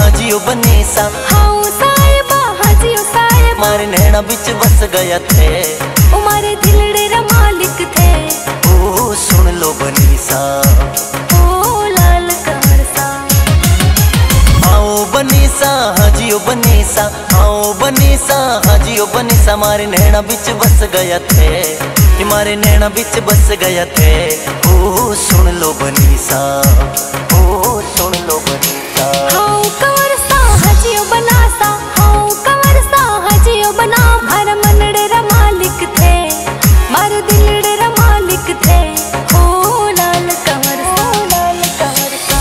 हाजियो बनीसा, how साहिबा हाजियो साहिबा, मारे नैना बिच बस गया थे, ओ मारे दिलड़े रा मालिक थे। ओ सुन लो बनीसा, ओ लाल कमर सा, आओ बनीसा हाजियो बनीसा, आओ बनीसा हाजियो बनीसा, मारे नैना बिच बस गया थे, मारे नैना बिच बस गया थे। ओ सुन लो बनीसा, ओ सुन लो बनीसा। हाउ कमर सा हाजियो बनासा, हाउ कमर सा हाजियो बना, मारे मनड़े रा मालिक थे, मारे दिलड़े रा मालिक थे। ओ लाल कमर सा, लाल कमर सा।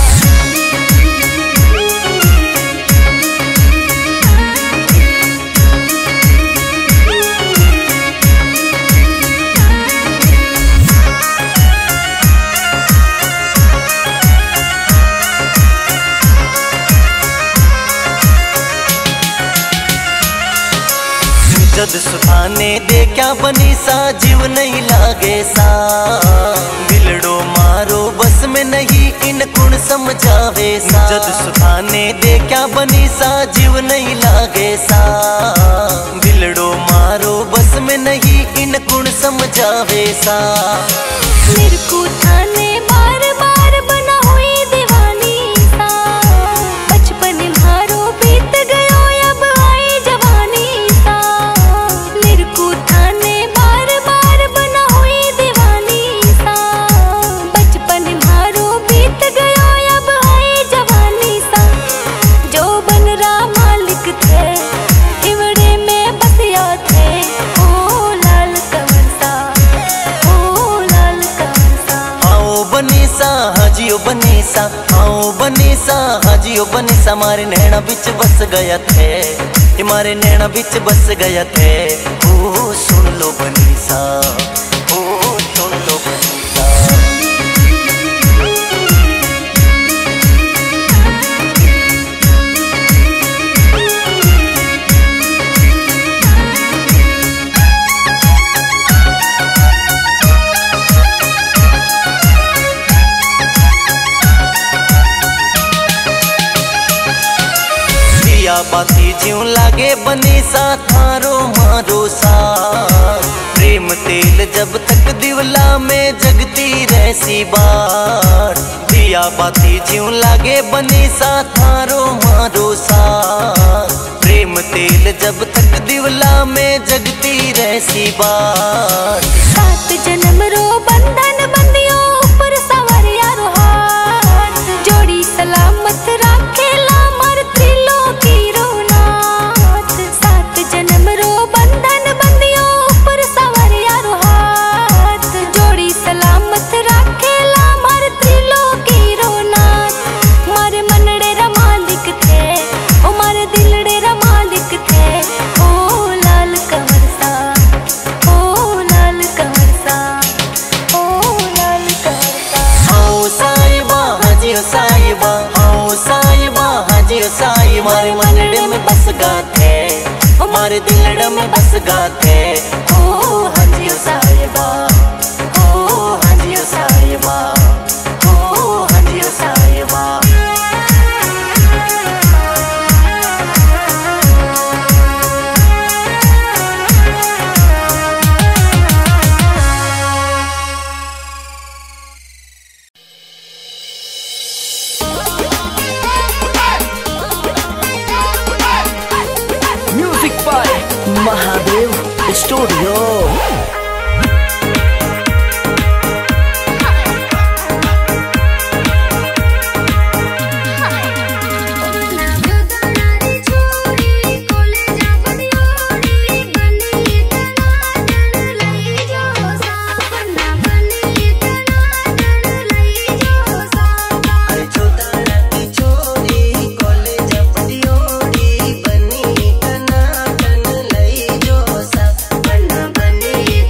जद सुधाने दे क्या बनीसा, जीव नहीं लागे सा, दिलड़ो मारो बस में नहीं किन कुण समझावे सा। जद सुधाने दे क्या बनीसा, जीव नहीं लागे सा, दिलड़ो मारो बस में नहीं किन कुण समझावे सा। मेरे को थाने बार बार बना हुई दीवानी सा, बचपन मारो बीत गयो अब आई जवानी सा। मेरे को थाने बार बार बना हुई दीवानी सा, बचपन मारो बीत गयो अब आई जवानी सा। जो बन रहा मालिक थे, इवड़े में बसिया थे। ओ लाल कमर सा, ओ लाल कमर सा। आओ बनीसा हाजियो बनीसा, आओ बनीसा हाजियो बनीसा, मारे नैना बिच बस गया थे, मारे नैना बिच बस गया थे। ओ सुन लो बनीसा, ओ सुन लो बनीसा। बाती ज्यों लागे बनीसा, थारो मारो सा, प्रेम तेल जब तक दिवला में जगती रहसी बार। दिया बाती ज्यों लागे बनीसा, थारो मारो सा, प्रेम तेल जब तक दिवला में जगती रहसी बार। 7 जन्म रो बंधन बंदियो, ऊपर सवारिया रो हाथ, जोड़ी सलामत राखेला मर त्रिलोकी रो नाथ। 7 जन्म रो बंधन बंदियो, ऊपर सवारिया रो हाथ, जोड़ी सलामत राखेला मर त्रिलोकी रो नाथ। मारे मनड़े रा मालिक थे, ओ मारे दिलड़े रा मालिक थे। ओ लाल कमर सा, ओ लाल कमर सा, ओ लाल कमर सा। आओ साहिबा हाजियो साहिबा, आओ साहिबा हाजियो साहिबा, मारे मनड़े में बस गाते, हमारे दिलड़े में बस गाते। ओ हाजियो साहिबा, ओ हाजियो साहिबा, ओ हाजियो साहिबा। Music by Mahadev studio. बनी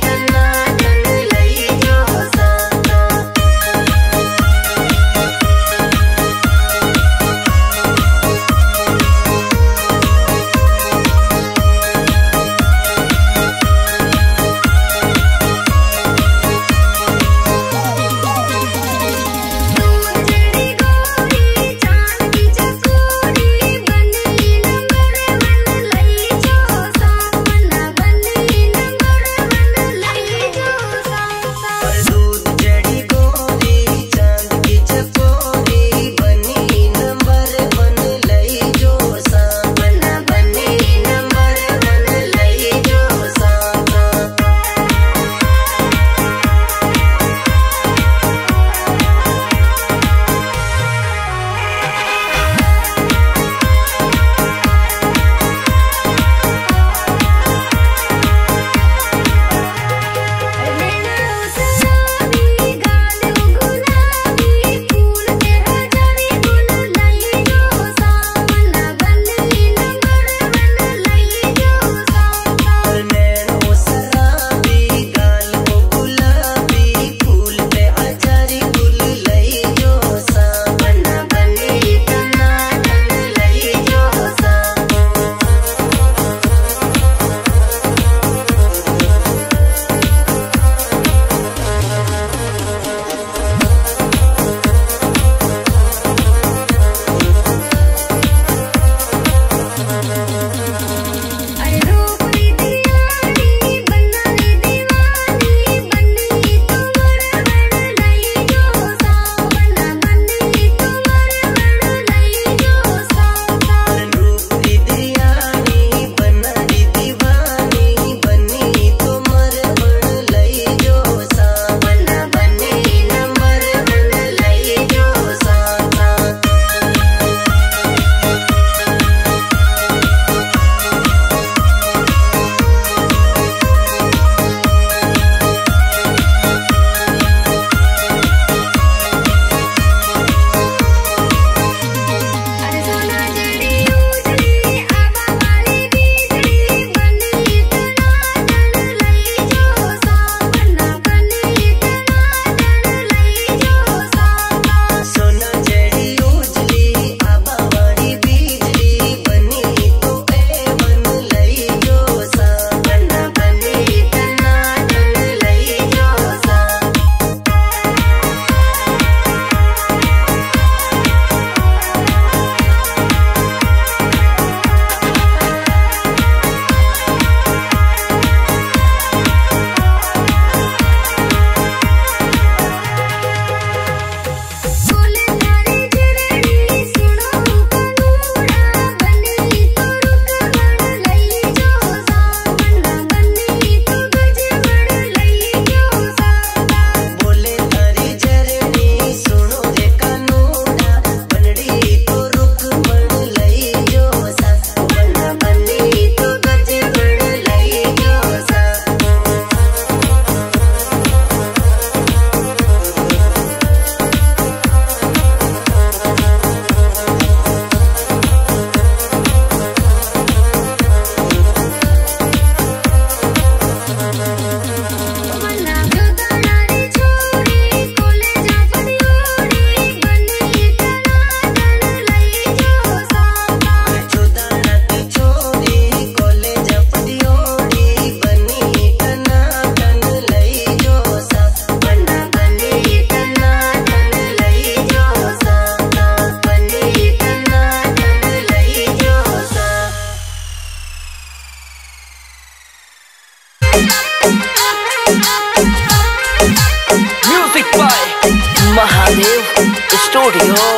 स्टूडियो।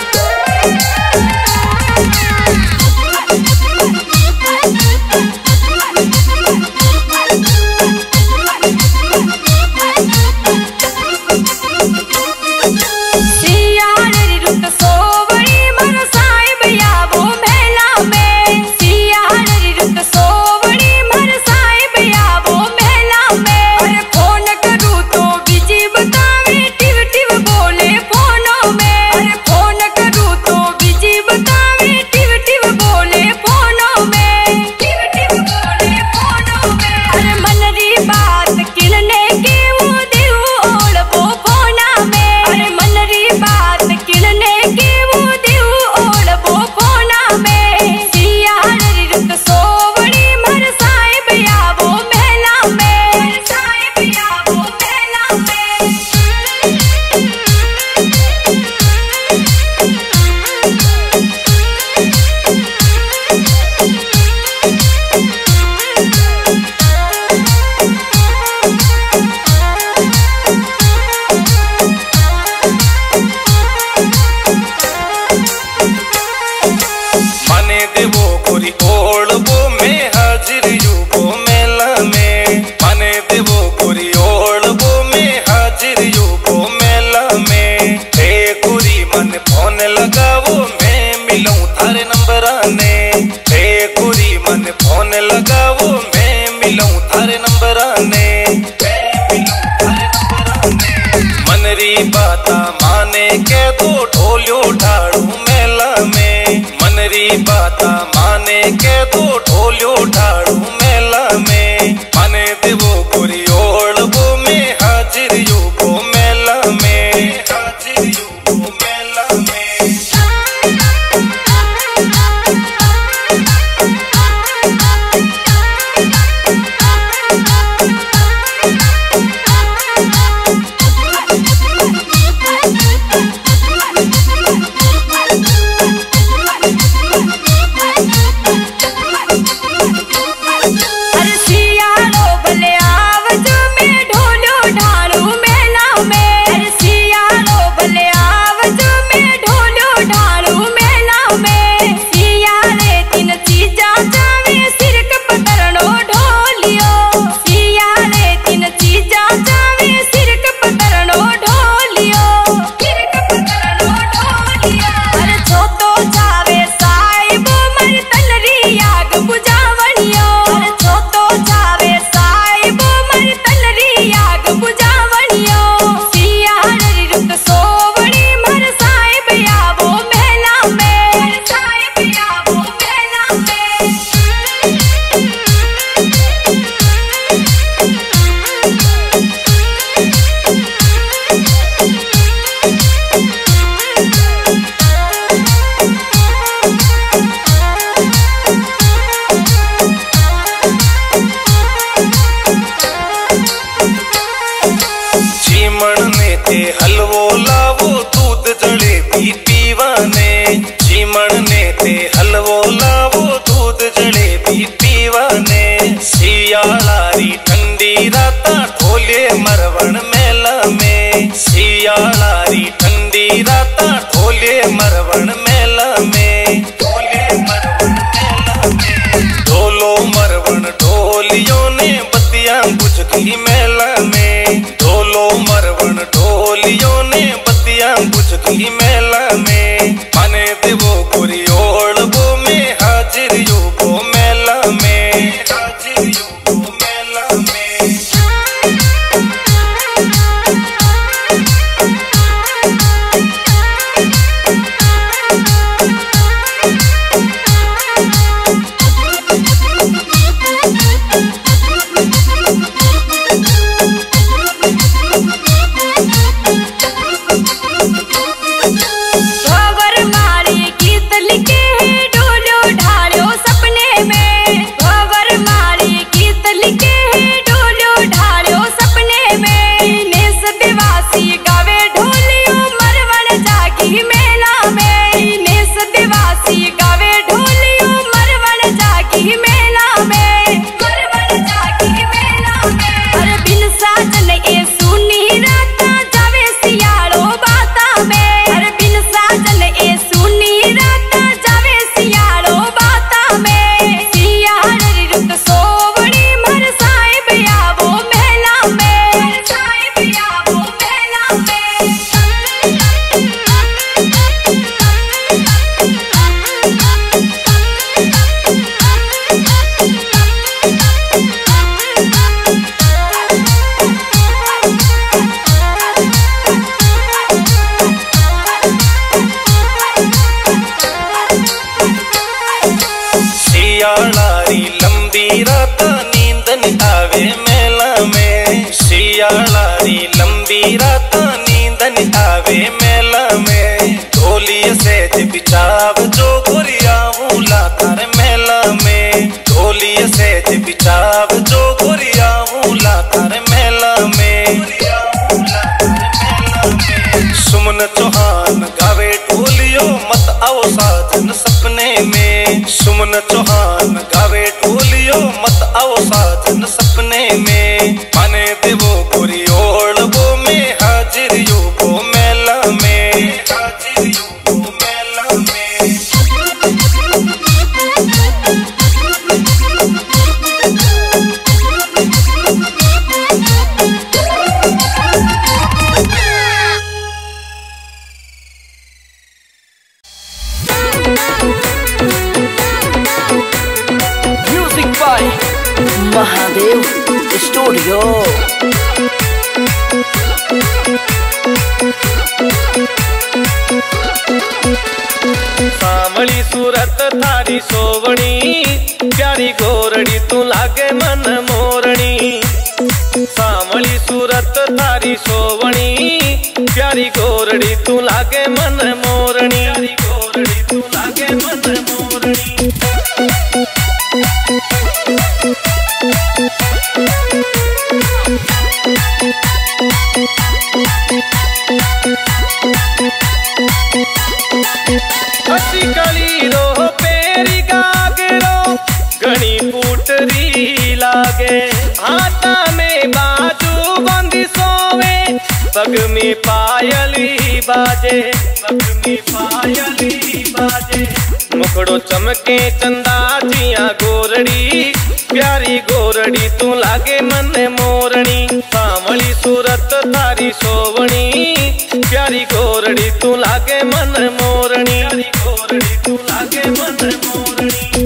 मनरी बाता माने के तो ढोलियो ढाड़ू मेला में। मनरी बाता माने के तो ढोलियो ढाड़ू मेला में। माने देवो गोरी ओढ़ वो में हाजिर यू वो मेला में। हाजिर यू वो मेला में। हलवो लावो दूध जलेबी पीवाने। चीमण ने ते हलवो लावो दूध जलेबी पीवाने। सियालारी ठंडी राता ढोले मरवण मेला में। सियालारी ठंडी राता ढोले मरवण मेला में। ढोले मरवण मेला में। ढोलो मरवण ढोलियों ने बत्तियां बुझ गई मेला में। ढोलो मरवण ढोलियों ने बत्तियां बुझ गई मेला में। माने देवो गोरी ओढ़ वो में हाजिर यू वो मेला में। हाजिर यू वो मेला में। सियालारी लंबी रात नींद नहीं आवे मेला में, सियालारी लंबी रात नींद नहीं आवे मेला में। ढोलिया सेज बिछाव जो गोरिया मूला तार मेला में, ढोलिया सेज बिछाव जो गोरिया मूला तार मेला में। सुमन चौहान गावे ढोलियो मत आओ साजन सपने में, सुमन चौहान गावे ढोलियो मत आओ साजन सपने में। माने देवो गोरी ओढ़ वो में हाजिर यो वो मेला में, हाजिर यो वो मेला में। Music by Mahadev studio. सामली सूरत थारी सोवणी, प्यारी गोरड़ी तू लागे मन मोरणी। सामली सूरत थारी सोवणी, प्यारी गोरड़ी तू लागे मन मोरणी, प्यारी गोरड़ी तू लागे मन मोरणी। हसी कली रो पेरी गागरो घनी पुटरी लागे, हाथा में बाजू बंदी सोवे पग में पायली बाजे, पग में पायली बाजे। मुखड़ो चमके चंदा जिया गोरड़ी, प्यारी गोरड़ी तू लागे मन मोरणी। सामली सूरत थारी सोवणी, प्यारी गोरड़ी तू लागे मन मोरणी, प्यारी गोरड़ी तू लागे मन मोरणी।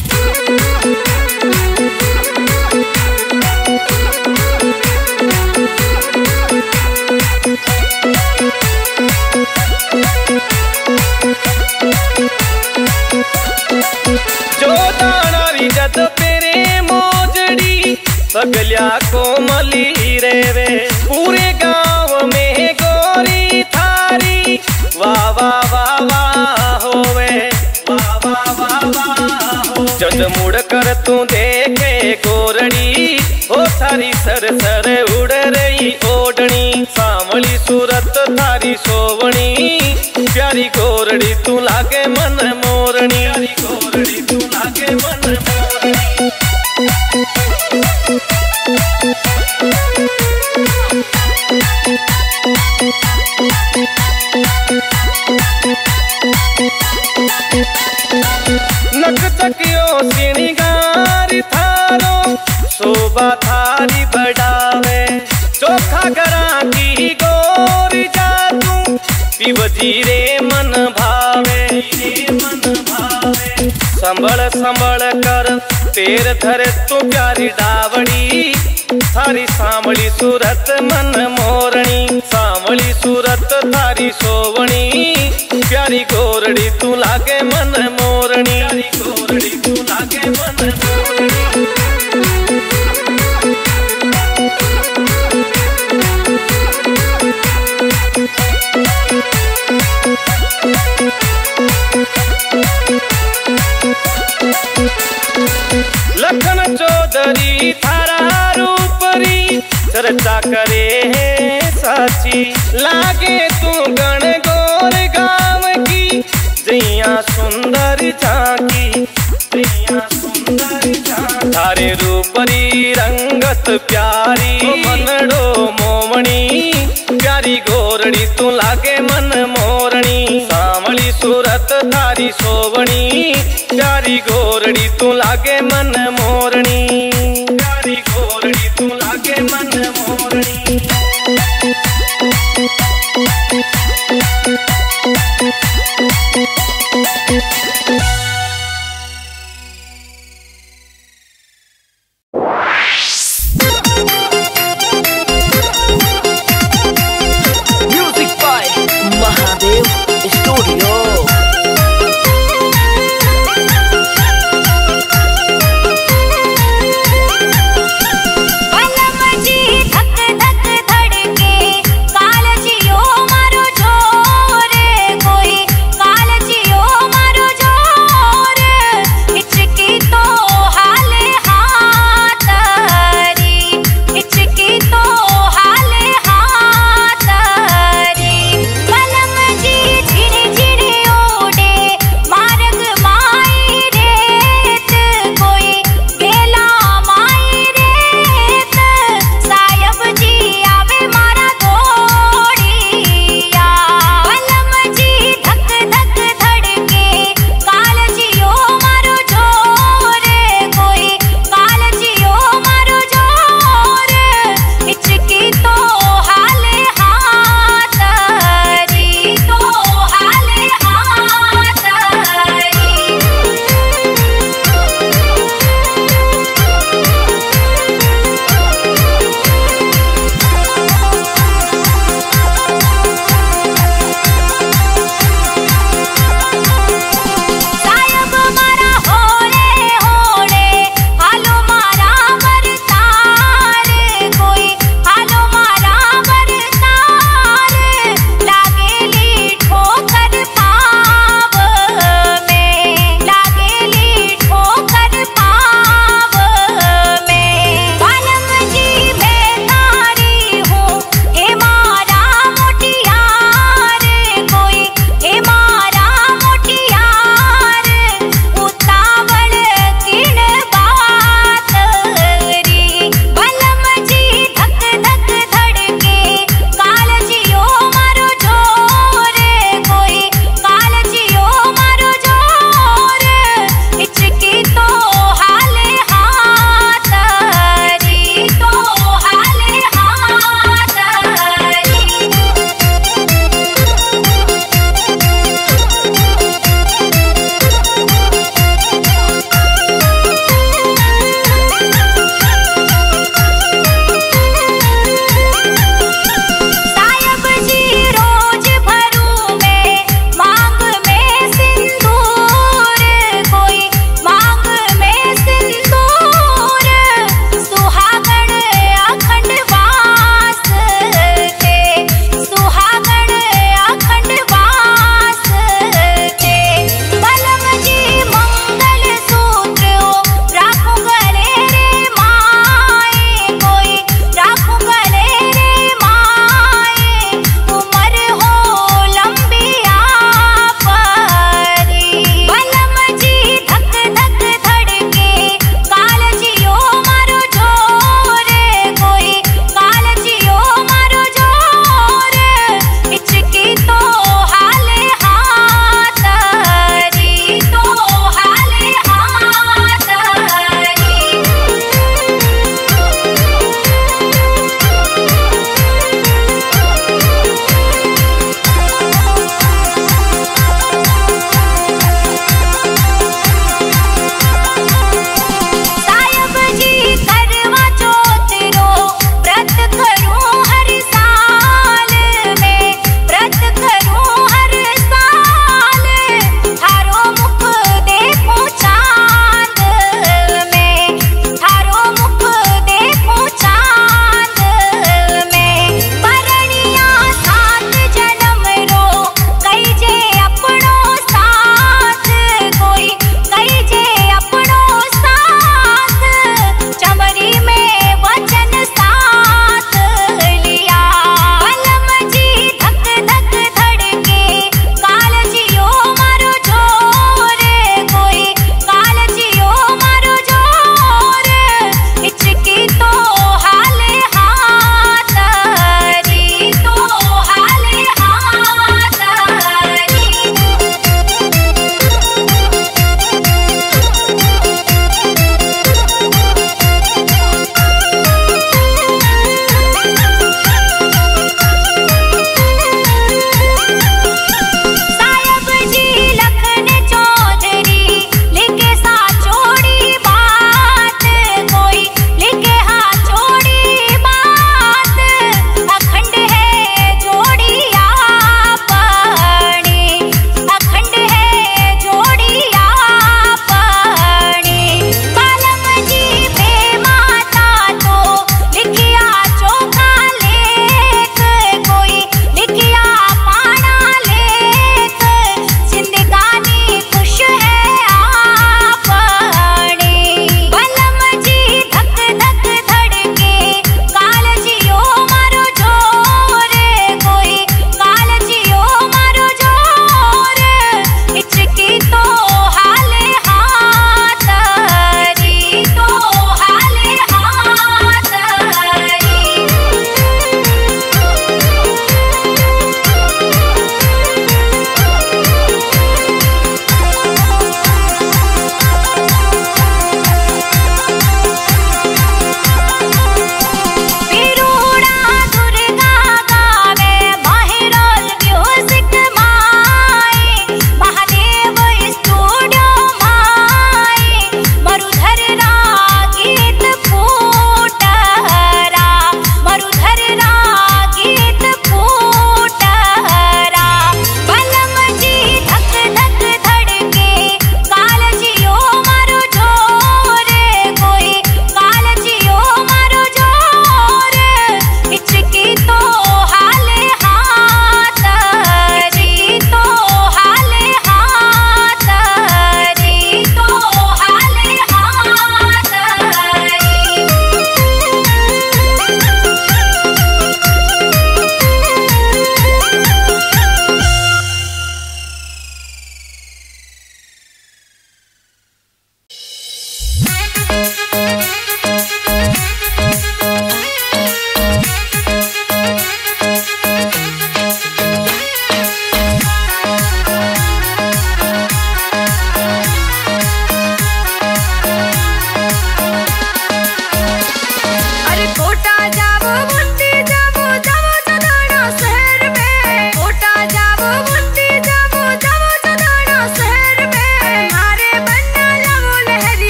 जो दानारी जद पेरे मोजड़ी, पगलिया कोमली रेवे पूरे गांव में गोरी थारी। वाह वाह वाह वाह होवे, वाह वाह वाह वाह हो। जद मुड़ कर तू देखे गोरड़ी, ओ थारी सर सर उड़ रही ओढ़नी। सामली सूरत थारी सोवणी, प्यारी गोरड़ी तू लागे मन मोरणी, प्यारी गोरड़ी तू लागे मन मोरणी। नक चकियो श्रृंगार थारो, शोभा थारी बढ़ावे। चोखा करा की गोरी जातू, पिबजी रे मन भावे, मन भावे। संभल संभल कर पैर धर तू प्यारी डावड़ी, थारी सांवली सूरत मन मोरणी। सांवली सूरत थारी सोवणी, प्यारी गोरड़ी तू लागे मन मोरणी, प्यारी गोरड़ी तू लागे मन मोरणी। लखन चौधरी थारा रूपरी, चर्चा करे है साची। लागे तू गण गोर गाँव की, जैया सुंदर झांकी, जैया सुंदर झांकी। थारे रूपरी रंगत प्यारी, मनड़ो मोमणी, प्यारी गोरड़ी तू लागे मन मोरणी। सांवली सूरत थारी सोवणी, प्यारी गोरड़ी तू लागे मन मोरणी, प्यारी गोरड़ी तू लागे मन मोरणी। Music by Mahadev studio.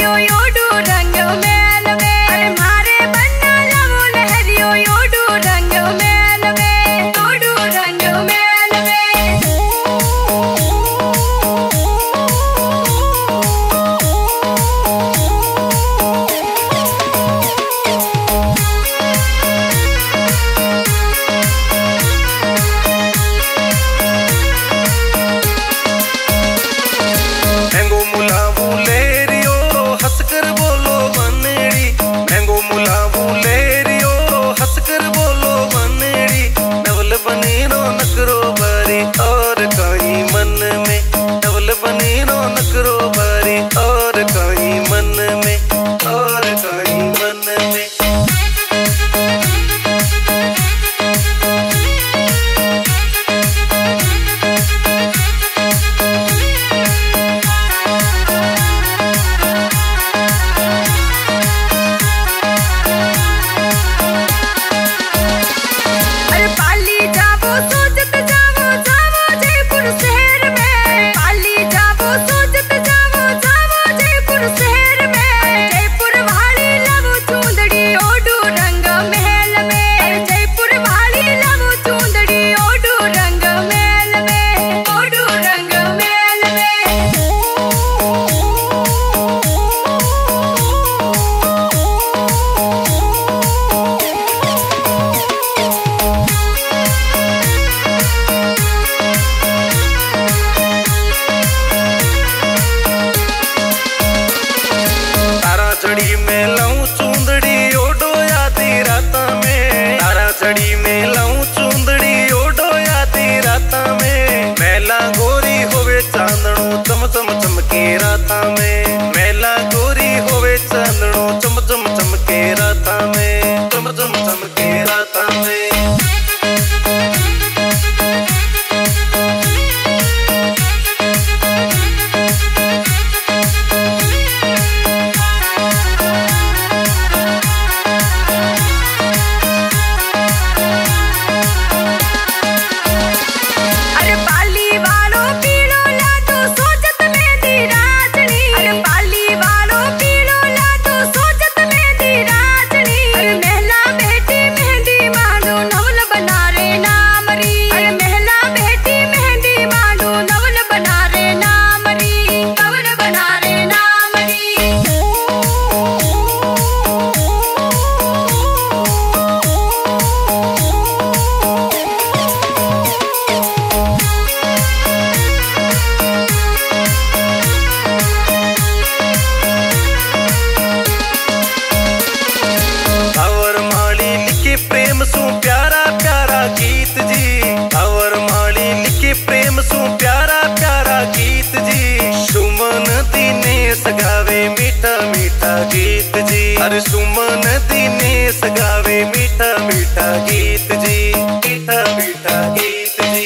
Suman Dinesh गावे मीठा मीठा गीत जी, मीठा मीठा गीत जी।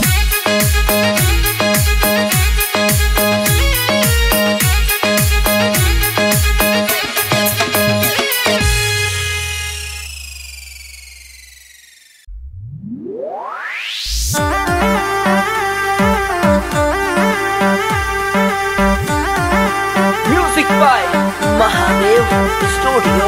Music by Mahadev studio.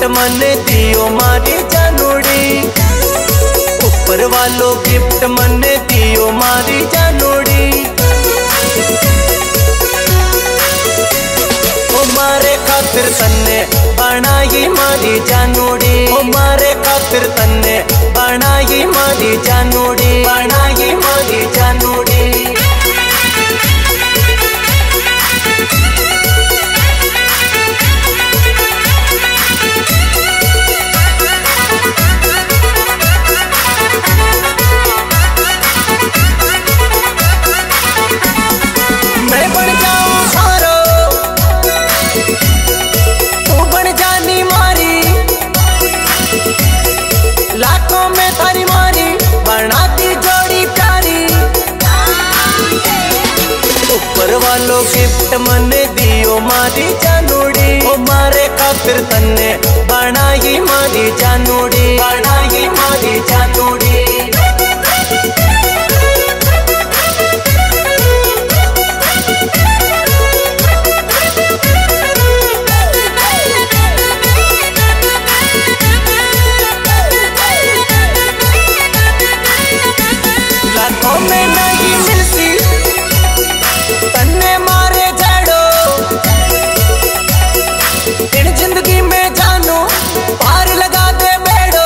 मने दियो मारी जानोड़ी, ऊपर वालो गिफ्ट मने दियो मारी जानोड़ी। ओ मारे खातिर तन्ने बनाई मारी जानोड़ी, ओ मारे खातिर तन्ने बनाई मारी जानोड़ी, बनाई मारी जानोड़ी। मैं बन जाऊं सारो, तू बन जानी मारी, लाखों में थारी मारी बनाती जोड़ी प्यारी। ऊपर वालों गिफ्ट मने दियो मारी जानोड़ी, ओ मारे खातिर तन्ने बनाई मारी जानोड़ी, बनाई मारी जानोड़ी। लाखों में नहीं मिलती तन्ने मारे जड़ो, इन जिंदगी में जानो पार लगा दे बेड़ो।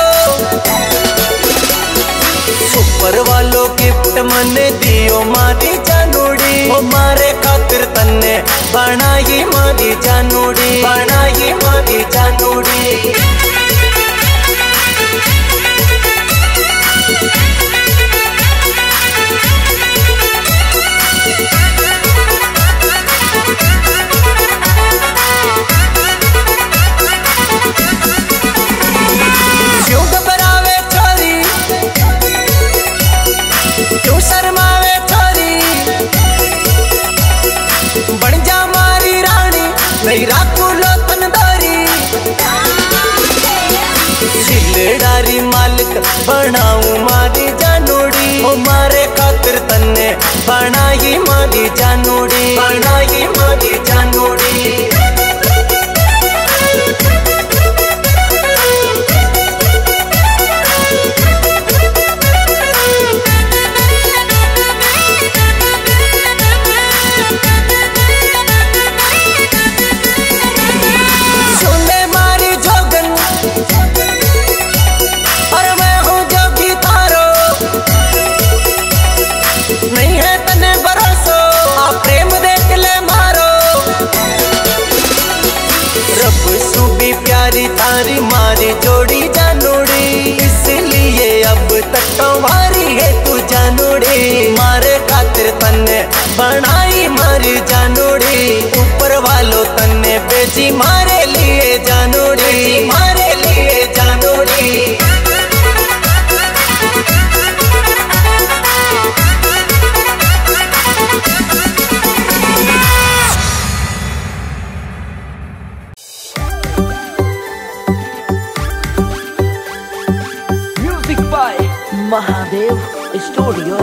ऊपर वालों गिफ्ट मने दियो मारी जानोड़ी, ओ मारे खातिर तन्ने बनाई मारी जानोड़ी, बनाई मारी जानोड़ी। क्यों घबरावे छोरी, क्यों शर्मावे छोरी, बन जा मारी रानी नहीं राखू लो तनदारी। दिलदारी मालिक बनाऊं मारी जानोड़ी, ओ मारे खातिर तन्ने बनाई मारी जानोड़ी, बनाई मारी जानोड़ी। सुने मारी जोगन और मैं हूँ जोगी तारो, नहीं है तने भरोसो आ प्रेम देख ले मारो। रब सूबी प्यारी थारी मारी जोड़ी जानोड़ी, इसलिए अब तक तुम्हारी है तू जानोड़ी। मारे खातिर तन्ने बनाई मारी जानोड़ी, ऊपर वालों तन्ने बेची मारे लिए जानोड़ी, मारे लिए जानोड़ी। Music by Mahadev Studio.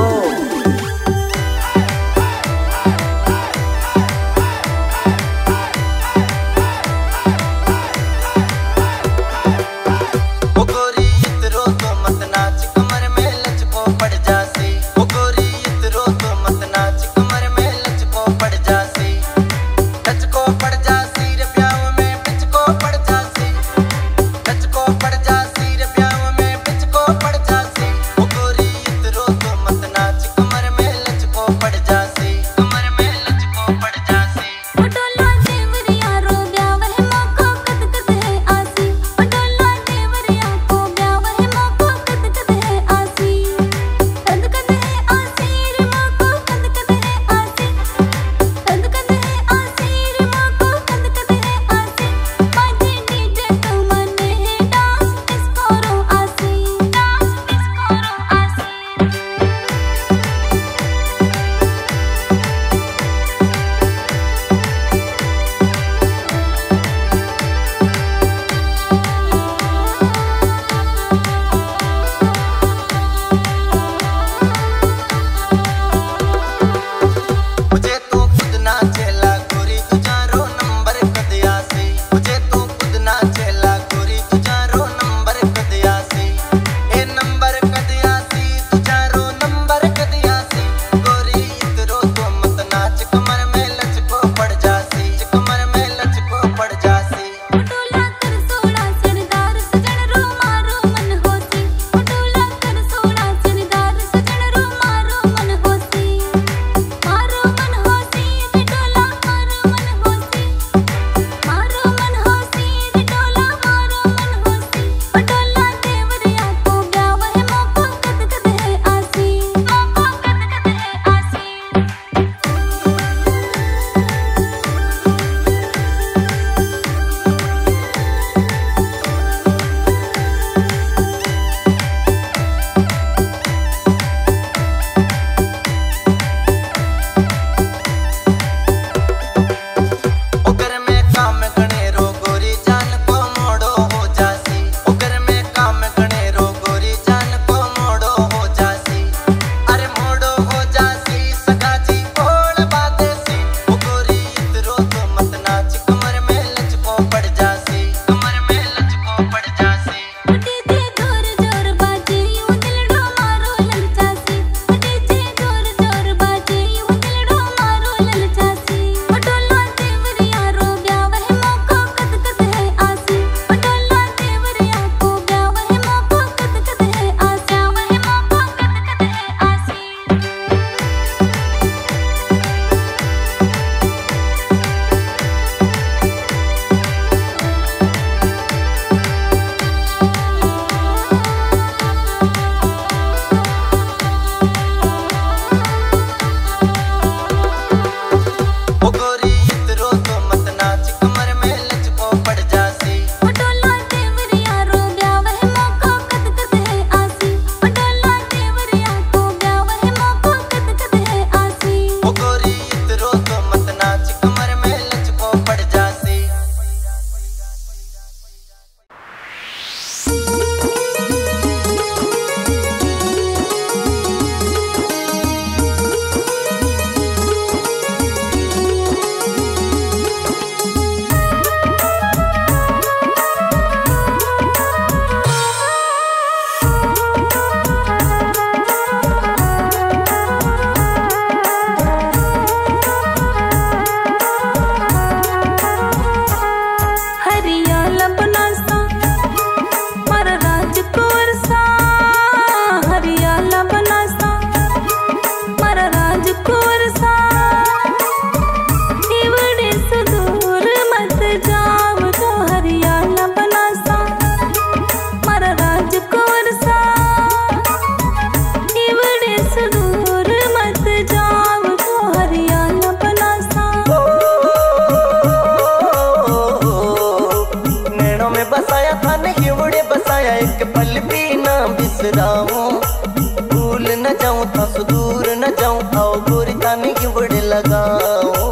आओ गोरी ताने की बड़े लगाओ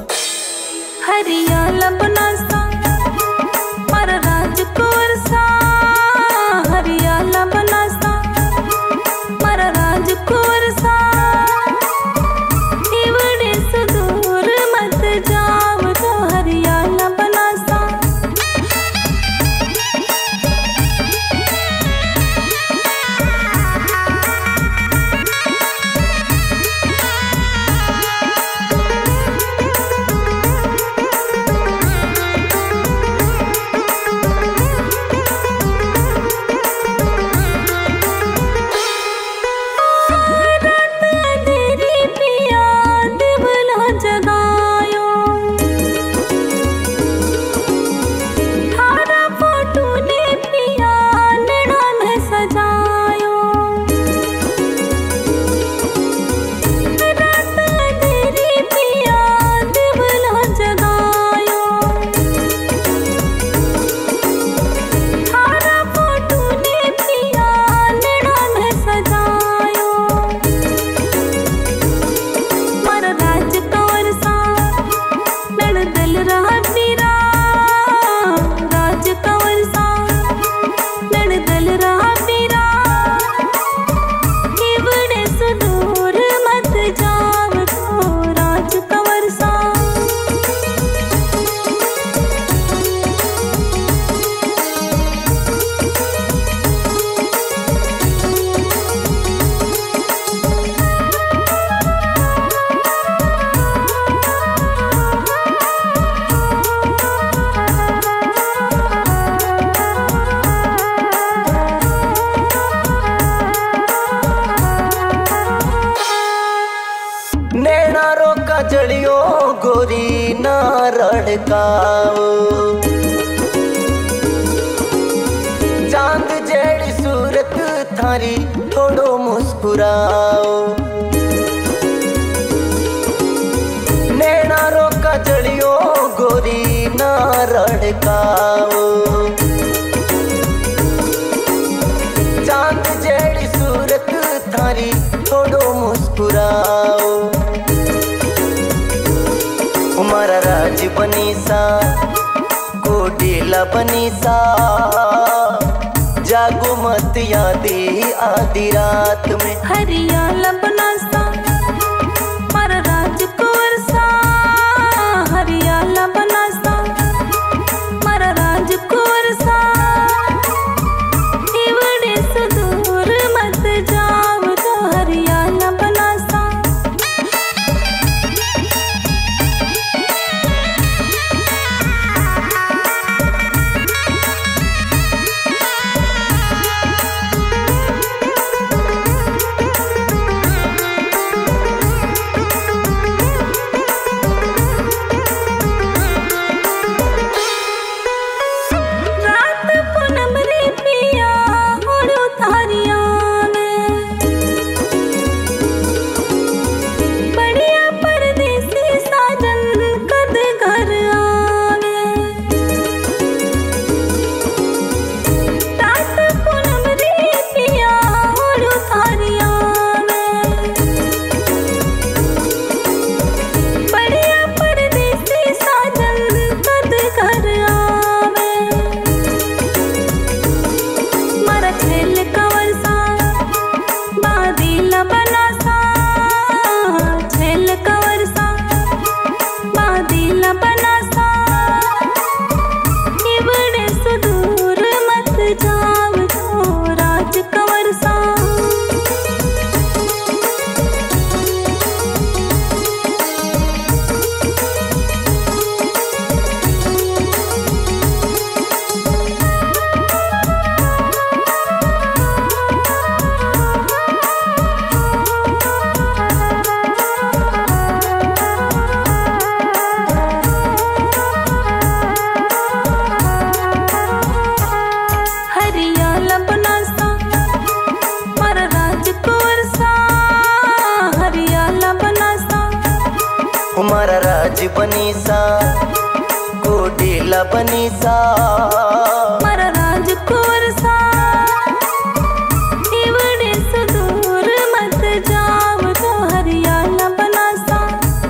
हरियाला बनासा मारा राजकुंवर सा हरियाला बनासा मारा राजकुंवर सा बड़े सुदूर मत जाओ तो हरियाला बनासा जड़ियो गोरी ना रड़काओ चांद जेड़ी सूरत थारी थोड़ो मुस्कुराओ नैना रोका जड़ियो गोरी ना रड़काओ चांद जेड़ी सूरत थारी थोड़ो मुस्कुराओ हमारा राज बनी सा कोडिला बनी सा जागो मत यादी आधी रात में हरियाला बनासा मारा राजकुंवर सा हरियाला बनासा मारा राजकुंवर सा बड़े सुदूर मत जाओ तो हरियाला बनासा हमारा राज बनी सा कोडिला बनी सा मारा राजकुंवर सा बड़े सुदूर मत जाओ तो हरियाला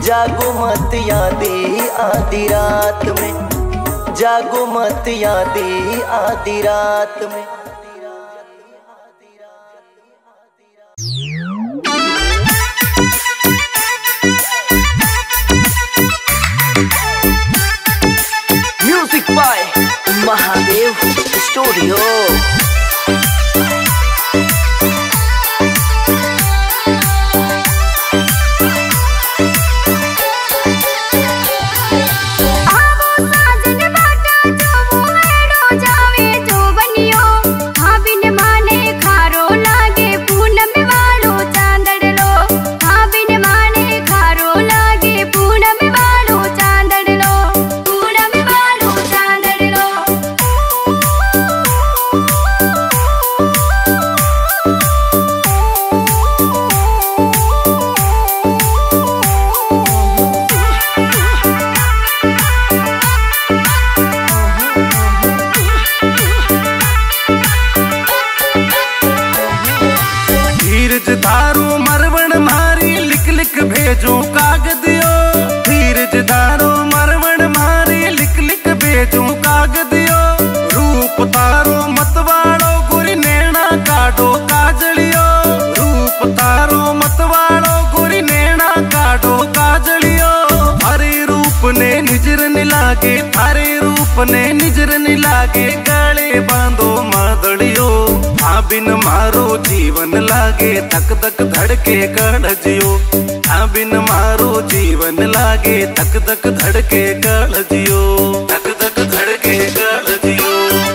जागो मत यादी आधी रात में, जागो मत यादी आधी रात में। Music by Mahadev studio. भेजो कागदियो धीरज धारो मरवण मारी लिख लिख भेजो कागदियो रूप तारो मतवाड़ो गुरी नैना काटो काजलियो रूप तारो मतवाड़ो गुरी नैना काटो काजलियो थारे रूप ने निजर लागे थारे रूप ने निजर लागे गले बांधो मादड़ियो आ बिन मारो जीवन लागे धक धक धड़के कड़जियो आ बिन मारो जीवन लागे धक धक धड़के कड़जियो धक धक धड़के कड़जियो।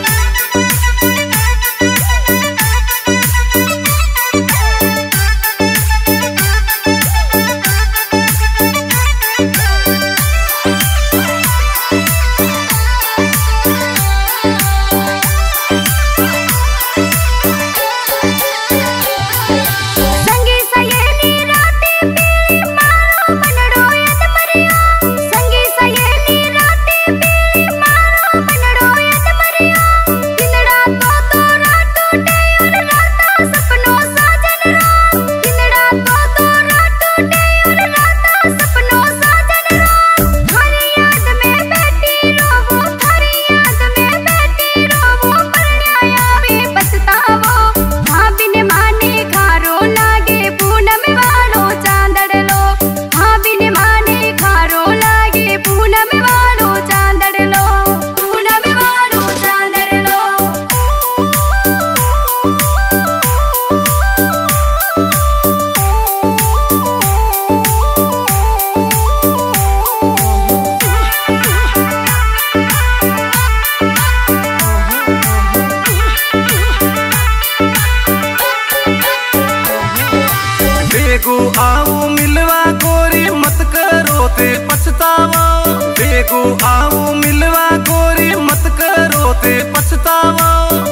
बेगो आओ मिलवा गोरी मत करो ते पछतावा बेगो आओ मिलवा गोरी मत करो ते पछतावा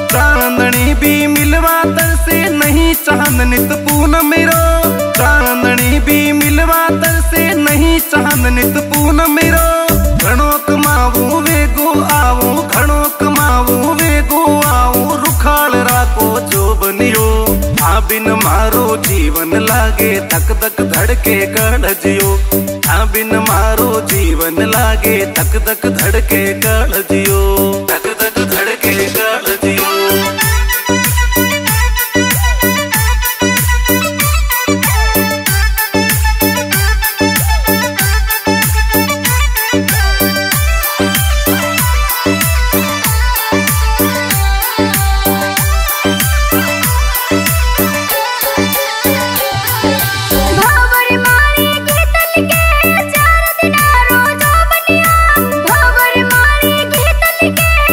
चांदनी भी मिलवा तर से नहीं चांद नित पूनम मेरो चांदनी भी मिलवा तर से नहीं चांद नित पूनम मेरो घणो कमावू वेगो आवो घणो कमावू वेगो आओ रुखाल राखो जो बनियो आ बिन मारो जीवन लागे धक धक धड़के कड़जियो आ बिन मारो जीवन लागे धक धक धड़के कड़जियो धक धक धड़के कड़जियो। के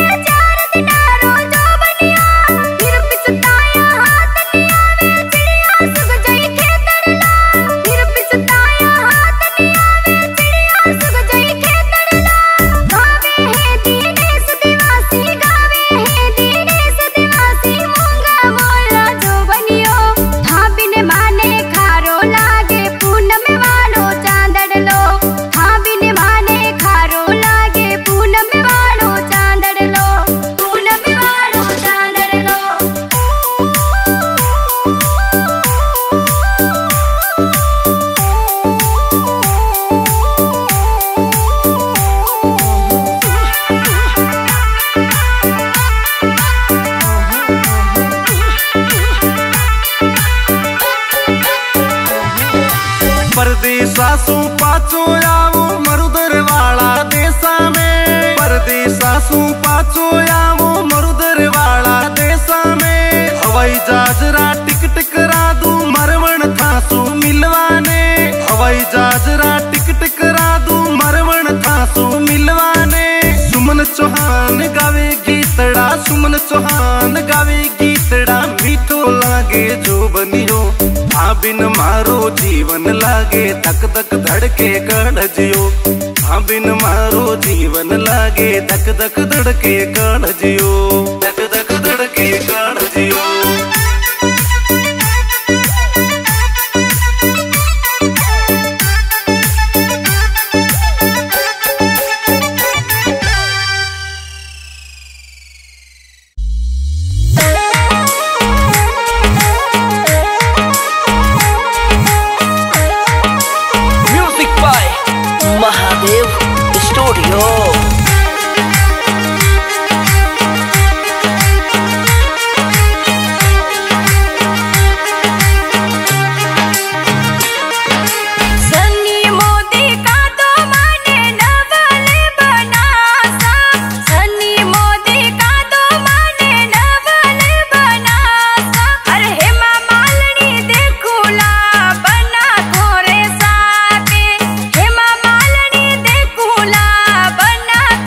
सासू पाचो आवो मरुदर वाला देसा में, परदेसासू पाचो आवो मरुदर वाला देसा में। हवाई जहाजरा टिकट करा दूं मरवण थासू मिलवाने, हवाई जहाजरा टिकट करा दूं मरवण थासू मिलवाने। सुमन चौहान गावे गीतड़ा, सुमन चौहान गावे गीतड़ा, मीठो लागे जो बनियो आ बिन मारो जीवन लागे धक धक धड़के कणजियो, आ बिन मारो जीवन लागे धक धक धड़के कणजियो, धक धक धड़के कणजियो। महादेव स्टूडियो। बना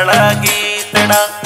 वाला गीतड़ा।